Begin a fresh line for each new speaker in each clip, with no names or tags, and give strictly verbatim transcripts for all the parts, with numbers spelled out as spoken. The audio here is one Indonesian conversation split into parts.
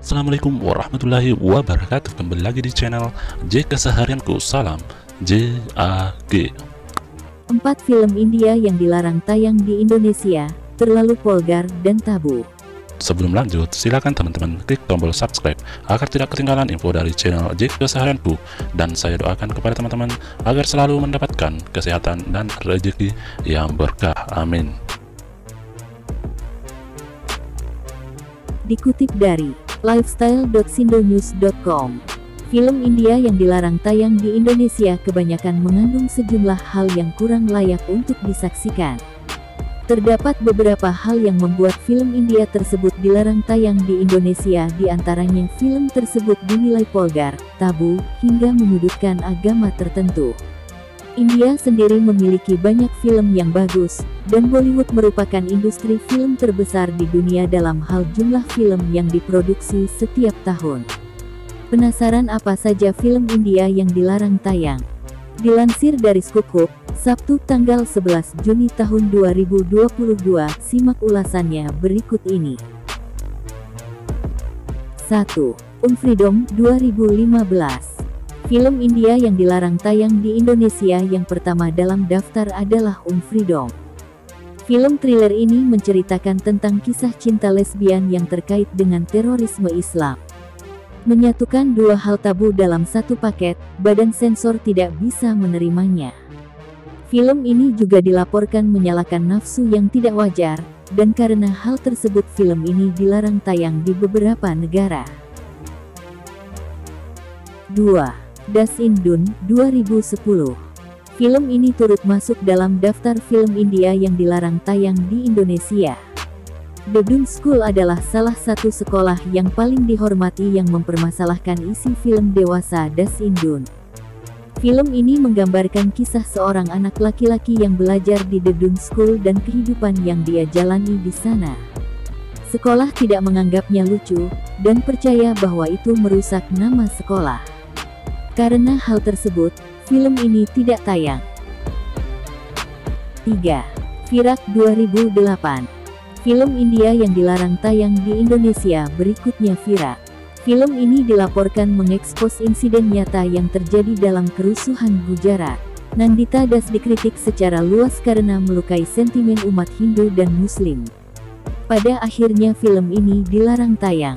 Assalamualaikum warahmatullahi wabarakatuh. Kembali lagi di channel J Keseharianku. Salam J A G.
Empat film India yang dilarang tayang di Indonesia, terlalu vulgar dan tabu.
Sebelum lanjut, silakan teman-teman klik tombol subscribe agar tidak ketinggalan info dari channel J Keseharianku. Dan saya doakan kepada teman-teman agar selalu mendapatkan kesehatan dan rezeki yang berkah. Amin.
Dikutip dari lifestyle dot sindonews dot com, film India yang dilarang tayang di Indonesia kebanyakan mengandung sejumlah hal yang kurang layak untuk disaksikan. Terdapat beberapa hal yang membuat film India tersebut dilarang tayang di Indonesia, di antaranya film tersebut dinilai vulgar, tabu, hingga menyudutkan agama tertentu. India sendiri memiliki banyak film yang bagus, dan Bollywood merupakan industri film terbesar di dunia dalam hal jumlah film yang diproduksi setiap tahun. Penasaran apa saja film India yang dilarang tayang? Dilansir dari Skopko, Sabtu tanggal sebelas Juni tahun dua ribu dua puluh dua, simak ulasannya berikut ini. satu. Unfreedom dua ribu lima belas. Film India yang dilarang tayang di Indonesia yang pertama dalam daftar adalah Unfreedom. Film thriller ini menceritakan tentang kisah cinta lesbian yang terkait dengan terorisme Islam. Menyatukan dua hal tabu dalam satu paket, badan sensor tidak bisa menerimanya. Film ini juga dilaporkan menyalakan nafsu yang tidak wajar, dan karena hal tersebut film ini dilarang tayang di beberapa negara. dua. Das Indun dua ribu sepuluh. Film ini turut masuk dalam daftar film India yang dilarang tayang di Indonesia. The Dun School adalah salah satu sekolah yang paling dihormati yang mempermasalahkan isi film dewasa Das Indun. Film ini menggambarkan kisah seorang anak laki-laki yang belajar di The Dun School dan kehidupan yang dia jalani di sana. Sekolah tidak menganggapnya lucu, dan percaya bahwa itu merusak nama sekolah. Karena hal tersebut, film ini tidak tayang. tiga. Virak dua ribu delapan. Film India yang dilarang tayang di Indonesia berikutnya Virak. Film ini dilaporkan mengekspos insiden nyata yang terjadi dalam kerusuhan Gujarat. Nandita Das dikritik secara luas karena melukai sentimen umat Hindu dan Muslim. Pada akhirnya film ini dilarang tayang.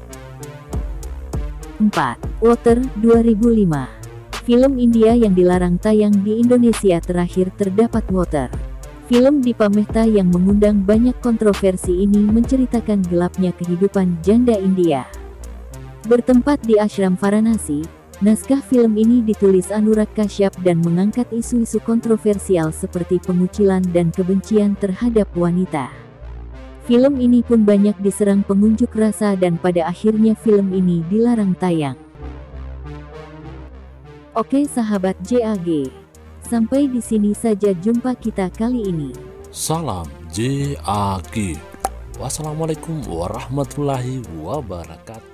empat. Water dua ribu lima. Film India yang dilarang tayang di Indonesia terakhir terdapat Water. Film Dipa Mehta yang mengundang banyak kontroversi ini menceritakan gelapnya kehidupan janda India. Bertempat di Ashram Varanasi, naskah film ini ditulis Anurag Kashyap dan mengangkat isu-isu kontroversial seperti pengucilan dan kebencian terhadap wanita. Film ini pun banyak diserang pengunjuk rasa dan pada akhirnya film ini dilarang tayang. Oke sahabat J A G, sampai di sini saja jumpa kita kali ini.
Salam J A G. Wassalamualaikum warahmatullahi wabarakatuh.